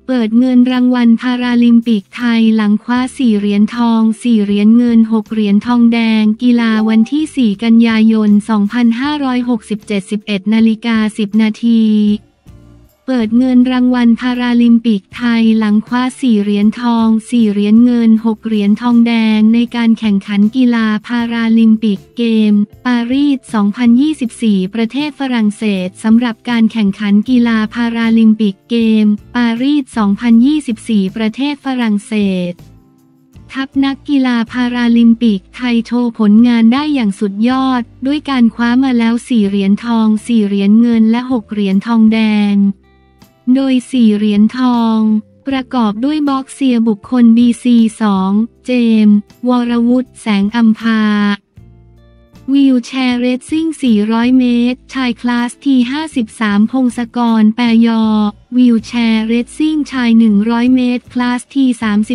เปิดเงินรางวัลพาราลิมปิกไทยหลังคว้า4 เหรียญทอง 4 เหรียญเงิน 6 เหรียญทองแดงกีฬาวันที่ 4 กันยายน 2567 11:10 นาทีเปิดเงินรางวัลพาราลิมปิกไทยหลังคว้า4 เหรียญทอง 4 เหรียญเงิน 6 เหรียญทองแดงในการแข่งขันกีฬาพาราลิมปิกเกมปารีส 2024 ประเทศฝรั่งเศสสำหรับการแข่งขันกีฬาพาราลิมปิกเกมปารีส 2024 ประเทศฝรั่งเศสทัพนักกีฬาพาราลิมปิกไทยโชว์ผลงานได้อย่างสุดยอดด้วยการคว้ามาแล้ว 4 เหรียญทอง 4 เหรียญเงินและ 6 เหรียญทองแดงโดย 4 เหรียญทองประกอบด้วยบ็อกเซียบุคคล BC2 เจมส์วรวุฒิแสงอัมพาวีลแชร์เรซซิ่ง 400 เมตรชายคลาสที่ 53 พงศกร แปรยอวีลแชร์เรซซิ่งชาย 100 เมตรคลาสที่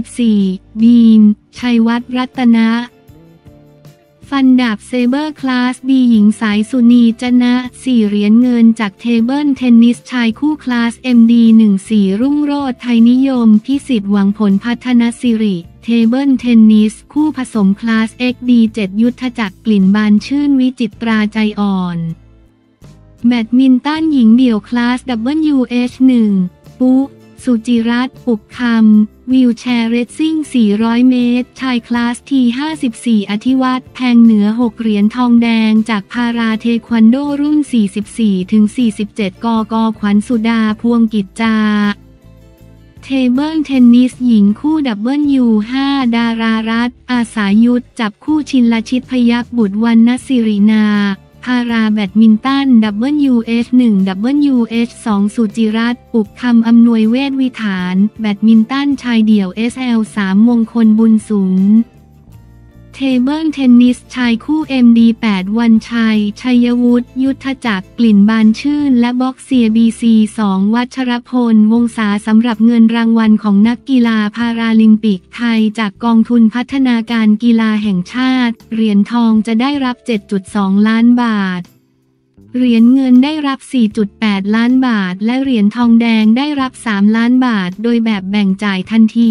34 บีมชัยวัฒน์รัตนะฟันดาบเซเบอร์คลาส B หญิงสายสุนีจนะ 4 เหรียญเงินจากเทเบิลเทนนิสชายคู่คลาส MD14 รุ่งโรจน์ไทยนิยมพิสิทธิ์หวังผลพัฒนสิริเทเบิลเทนนิสคู่ผสมคลาส XD7 ยุทธจักรกลิ่นบานชื่นวิจิตราใจอ่อนแบดมินตันหญิงเดี่ยวคลาส WH1 ปุ๊สุจิรัตน์ปุกคำวีลแชร์เรซซิ่ง 400 เมตรชายคลาสที่ 54 อธิวัฒน์แพงเหนือ 6 เหรียญทองแดงจากพาราเทควันโดรุ่น 44-47 กก.ขวัญสุดาพวงกิจจาเทเบิลเทนนิสหญิงคู่ W5 ดารารัตน์อาสายุทธจับคู่ชินลชิตพยัคฆ์บุตรวรรณศิรินาพาราแบดมินตัน WH1 WH2 สุจิรัตน์ปุกคำอำนวยเวชวิถารแบดมินตันชายเดี่ยว SL3 มงคลบุญสุนเทเบิลเทนนิสชายคู่ MD8 วันชัยชัยวุฒิยุทธจักรกลิ่นบานชื่นและบ็อกเซีย BC2 วัชรพลวงศาสำหรับเงินรางวัลของนักกีฬาพาราลิมปิกไทยจากกองทุนพัฒนาการกีฬาแห่งชาติเหรียญทองจะได้รับ 7.2 ล้านบาทเหรียญเงินได้รับ 4.8 ล้านบาทและเหรียญทองแดงได้รับ 3 ล้านบาทโดยแบบแบ่งจ่ายทันที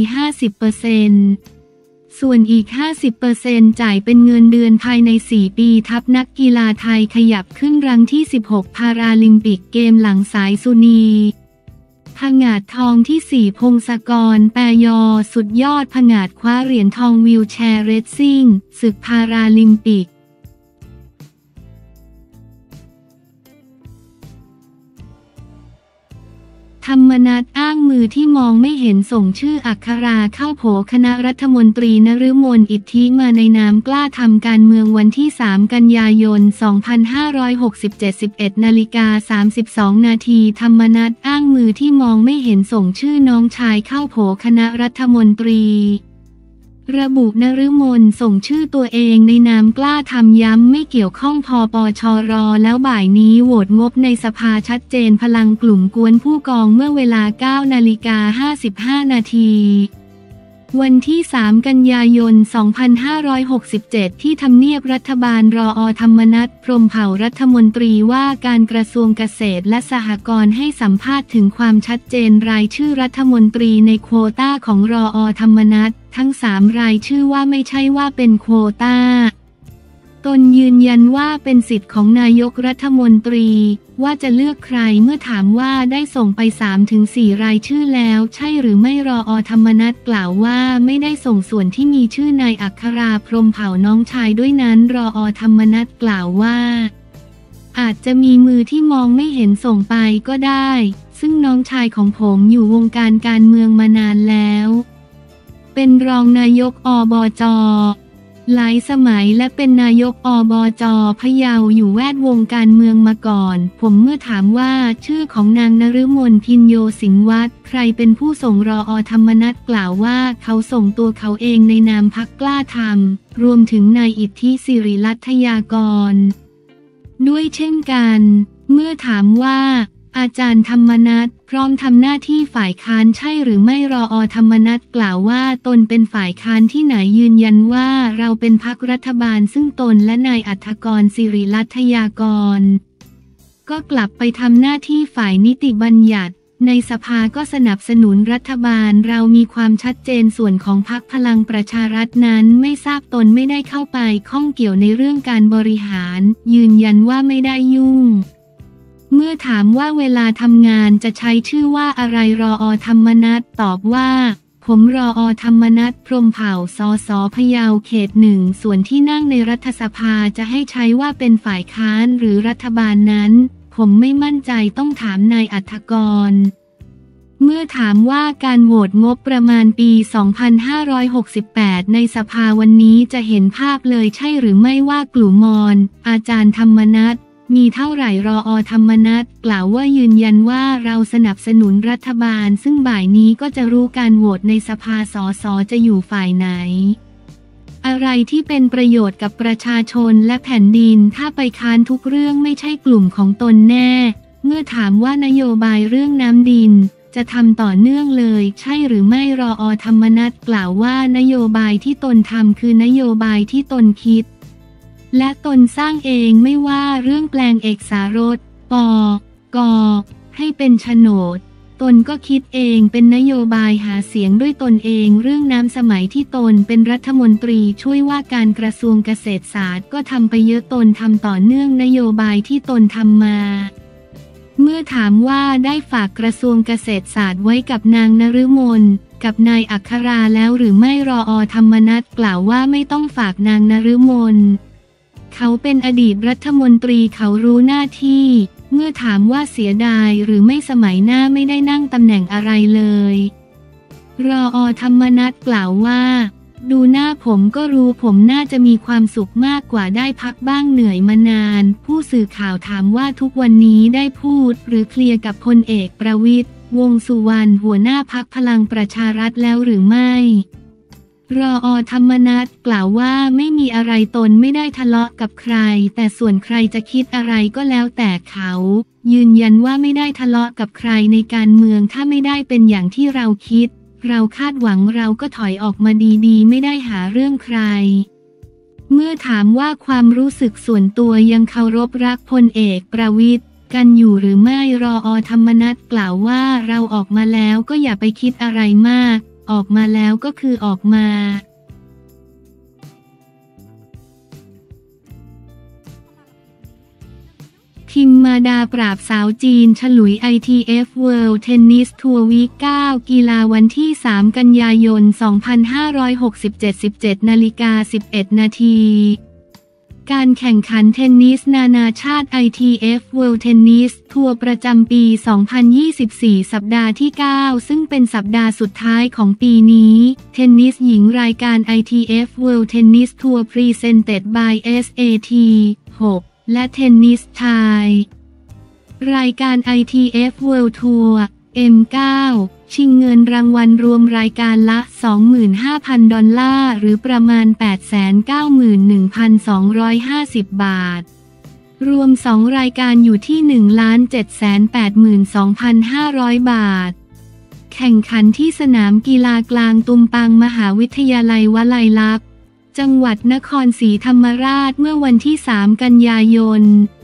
50%ส่วนอีก 50% จ่ายเป็นเงินเดือนภายใน 4 ปีทัพนักกีฬาไทยขยับขึ้นรังที่ 16 พาราลิมปิกเกมหลังสายสุนีผงาดทองที่ 4 พงศกร แปรยอสุดยอดผงาดคว้าเหรียญทองวีลแชร์เรซซิ่งศึกพาราลิมปิกธรรมนัสอ้างมือที่มองไม่เห็นส่งชื่ออัคราเข้าโผคณะรัฐมนตรีนฤมลอิทธิมาในนามกล้าทำการเมืองวันที่ 3 กันยายน 2567 11:32 นาทีธรรมนัสอ้างมือที่มองไม่เห็นส่งชื่อน้องชายเข้าโผคณะรัฐมนตรีระบุนฤมลส่งชื่อตัวเองในนามกล้าทำย้ำไม่เกี่ยวข้องพปชรแล้วบ่ายนี้โหวตงบในสภาชัดเจนพลังกลุ่มกวนผู้กองเมื่อเวลา 9:55 นาทีวันที่ 3 กันยายน 2567 ที่ทำเนียบรัฐบาลรอ.ธรรมนัส พรหมเผ่ารัฐมนตรีว่าการกระทรวงเกษตรและสหกรณ์ให้สัมภาษณ์ถึงความชัดเจนรายชื่อรัฐมนตรีในโควต้าของรอ.ธรรมนัสทั้ง 3 รายชื่อว่าไม่ใช่ว่าเป็นโควต้าตนยืนยันว่าเป็นสิทธิ์ของนายกรัฐมนตรีว่าจะเลือกใครเมื่อถามว่าได้ส่งไป 3-4 รายชื่อแล้วใช่หรือไม่รอ.ธรรมนัสกล่าวว่าไม่ได้ส่งส่วนที่มีชื่อนายอัคราพรหมเผ่าน้องชายด้วยนั้นรอ.ธรรมนัสกล่าวว่าอาจจะมีมือที่มองไม่เห็นส่งไปก็ได้ซึ่งน้องชายของผมอยู่วงการการเมืองมานานแล้วเป็นรองนายกอบจ.หลายสมัยและเป็นนายกอบจ.พะเยาอยู่แวดวงการเมืองมาก่อนผมเมื่อถามว่าชื่อของนางนฤมลพินโยสิงห์วัฒน์ใครเป็นผู้ส่งรอ.ธรรมนัสกล่าวว่าเขาส่งตัวเขาเองในนามพรรคกล้าทำรวมถึงนายอิทธิสิริรัตยากรด้วยเช่นกันเมื่อถามว่าอาจารย์ธรรมนัสพร้อมทำหน้าที่ฝ่ายค้านใช่หรือไม่รอ.ธรรมนัสกล่าวว่าตนเป็นฝ่ายค้านที่ไหนยืนยันว่าเราเป็นพรรครัฐบาลซึ่งตนและนายอัฏฐกรสิริรัตยากรก็กลับไปทำหน้าที่ฝ่ายนิติบัญญัติในสภาก็สนับสนุนรัฐบาลเรามีความชัดเจนส่วนของพรรคพลังประชารัฐนั้นไม่ทราบตนไม่ได้เข้าไปข้องเกี่ยวในเรื่องการบริหารยืนยันว่าไม่ได้ยุ่งเมื่อถามว่าเวลาทำงานจะใช้ชื่อว่าอะไรรอ.ธรรมนัสตอบว่าผมรอ.ธรรมนัสพรหมเผ่าสสพะเยาเขต 1ส่วนที่นั่งในรัฐสภาจะให้ใช้ว่าเป็นฝ่ายค้านหรือรัฐบาลนั้นผมไม่มั่นใจต้องถามนายอัฏฐกรเมื่อถามว่าการโหวตงบประมาณปี 2568 ในสภาวันนี้จะเห็นภาพเลยใช่หรือไม่ว่ากลุ่มมอนอาจารย์ธรรมนัสมีเท่าไหร่รอ.ธรรมนัสกล่าวว่ายืนยันว่าเราสนับสนุนรัฐบาลซึ่งบ่ายนี้ก็จะรู้การโหวตในสภาสสจะอยู่ฝ่ายไหนอะไรที่เป็นประโยชน์กับประชาชนและแผ่นดินถ้าไปค้านทุกเรื่องไม่ใช่กลุ่มของตนแน่เมื่อถามว่านโยบายเรื่องน้ำดินจะทำต่อเนื่องเลยใช่หรือไม่รอ.ธรรมนัสกล่าวว่านโยบายที่ตนทำคือนโยบายที่ตนคิดและตนสร้างเองไม่ว่าเรื่องแปลงเอกสารสปกให้เป็นโฉนดตนก็คิดเองเป็นนโยบายหาเสียงด้วยตนเองเรื่องน้ำสมัยที่ตนเป็นรัฐมนตรีช่วยว่าการกระทรวงเกษตรศาสตร์ก็ทำไปเยอะตนทำต่อเนื่องนโยบายที่ตนทำมาเมื่อถามว่าได้ฝากกระทรวงเกษตรศาสตร์ไว้กับนางนฤมลกับนายอัคราแล้วหรือไม่รอ.ธรรมนัสกล่าวว่าไม่ต้องฝากนางนฤมลเขาเป็นอดีตรัฐมนตรีเขารู้หน้าที่เมื่อถามว่าเสียดายหรือไม่สมัยหน้าไม่ได้นั่งตำแหน่งอะไรเลยรอ.ธรรมนัสกล่าวว่าดูหน้าผมก็รู้ผมน่าจะมีความสุขมากกว่าได้พักบ้างเหนื่อยมานานผู้สื่อข่าวถามว่าทุกวันนี้ได้พูดหรือเคลียร์กับพลเอกประวิตรวงษ์สุวรรณหัวหน้าพรรคพลังประชารัฐแล้วหรือไม่รอ.ธรรมนัสกล่าวว่าไม่มีอะไรตนไม่ได้ทะเลาะกับใครแต่ส่วนใครจะคิดอะไรก็แล้วแต่เขายืนยันว่าไม่ได้ทะเลาะกับใครในการเมืองถ้าไม่ได้เป็นอย่างที่เราคิดเราคาดหวังเราก็ถอยออกมาดีๆไม่ได้หาเรื่องใครเมื่อถามว่าความรู้สึกส่วนตัวยังเคารพรักพลเอกประวิตรกันอยู่หรือไม่รอ.ธรรมนัสกล่าวว่าเราออกมาแล้วก็อย่าไปคิดอะไรมากออกมาแล้วก็คือออกมาคิมมาดาปราบสาวจีนฉลุย ITF World Tennis Tour Week 9 กีฬาวันที่ 3 กันยายน 2567 17:11 นาทีการแข่งขันเทนนิสนานาชาติ ITF World Tennis Tour ประจำปี 2024 สัปดาห์ที่ 9 ซึ่งเป็นสัปดาห์สุดท้ายของปีนี้เทนนิสหญิงรายการ ITF World Tennis Tour Presented by SAT 6 และเทนนิสชายรายการ ITF World Tour M9 ชิงเงินรางวัลรวมรายการละ 25,000 ดอลลาร์หรือประมาณ 891,250 บาทรวม2รายการอยู่ที่ 1,782,500 บาทแข่งขันที่สนามกีฬากลางตุมปังมหาวิทยาลัยวลัยลักษณ์จังหวัดนครศรีธรรมราชเมื่อวันที่ 3 กันยายน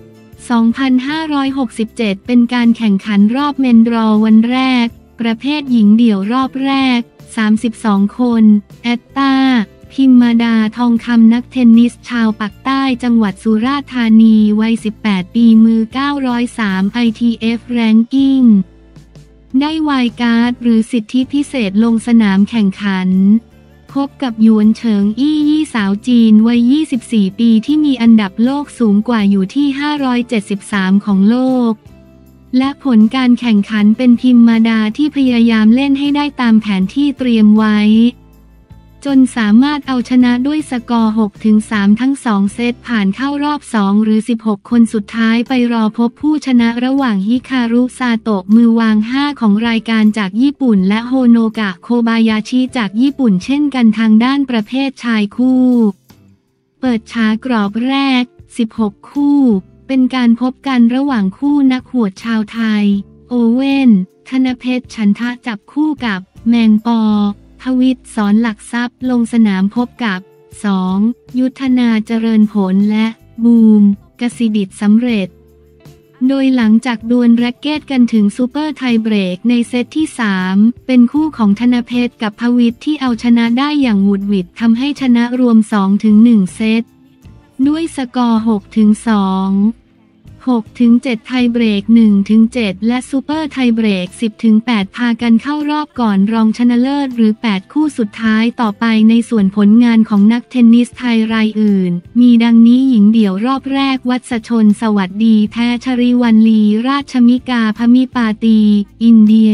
2567 เป็นการแข่งขันรอบเมนดรอวันแรกประเภทหญิงเดี่ยวรอบแรก 32 คนแอตตาพิมมาดาทองคำนักเทนนิสชาวปากใต้จังหวัดสุราษฎร์ธานีวัย 18 ปีมือ 903 ITF Ranking ได้ไวล์การ์ดหรือสิทธิพิเศษลงสนามแข่งขันพบกับหยวนเฉิงอี้ยี่สาวจีนวัย 24 ปีที่มีอันดับโลกสูงกว่าอยู่ที่ 573 ของโลกและผลการแข่งขันเป็นพิมมาดาที่พยายามเล่นให้ได้ตามแผนที่เตรียมไว้จนสามารถเอาชนะด้วยสกอร์ 6-3 ทั้ง2เซตผ่านเข้ารอบ2หรือ16คนสุดท้ายไปรอพบผู้ชนะระหว่างฮิคารุซาโตะมือวาง5ของรายการจากญี่ปุ่นและโฮโนกะโคบายาชิจากญี่ปุ่นเช่นกันทางด้านประเภทชายคู่เปิดฉากรอบแรก16คู่เป็นการพบกันระหว่างคู่นักหวดชาวไทยโอเว่นธนเพชรฉันทะจับคู่กับแมงปอทวิตสอนหลักทรัพย์ลงสนามพบกับ 2. ยุทธนาเจริญผลและบูมกสิดิษฐ์สำเร็จโดยหลังจากดวลแร็กเก็ตกันถึงซูเปอร์ไทเบรกในเซตที่ 3 เป็นคู่ของธนเพชรกับพวิทย์ที่เอาชนะได้อย่างหวุดหวิดทำให้ชนะรวม 2-1 เซตด้วยสกอร์ 6-2 6-7 ไทเบรก 1-7 และซูเปอร์ไทเบรก 10-8 พากันเข้ารอบก่อนรองชนะเลิศหรือ 8 คู่สุดท้ายต่อไปในส่วนผลงานของนักเทนนิสไทยรายอื่นมีดังนี้หญิงเดี่ยวรอบแรกวัชชนสวัสดีแพ้ชริวัลลีราชมิกาพมิปาตี อินเดีย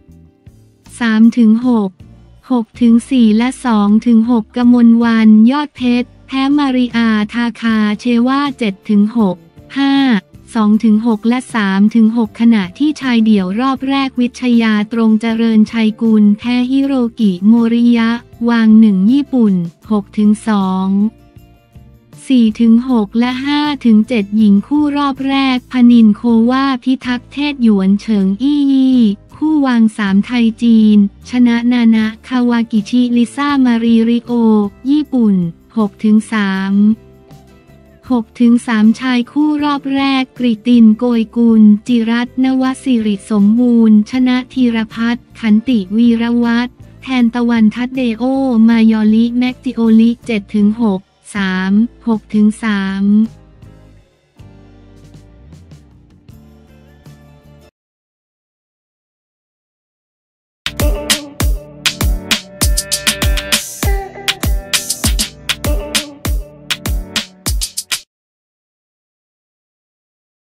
3-6 6-4 และ 2-6 กมลวันยอดเพชรแพ้มาริอาทาคาเชว่า 7-6 5 2-6 และ 3-6 ขณะที่ชายเดี่ยวรอบแรกวิชยาตรงเจริญชัยกุลแพ้ฮิโรกิโมริยะวาง 1 ญี่ปุ่น 6-2 4-6 และ 5-7 หญิงคู่รอบแรกพนินโควาพิทักษ์เทศหยวนเฉิงอี้ยี่คู่วาง 3 ไทยจีนชนะนานะคาวากิชิลิซ่ามารีริโอญี่ปุ่น 6-3 6-3 ชายคู่รอบแรกกฤตินโกยกุลจิรัตน์นวสิริสมบูรณ์ชนะธีรพัฒน์ขันติวีรวัฒน์แทนตะวันทัดเดโอมายอลิแม็กจิโอลิ 7-6 3 6-3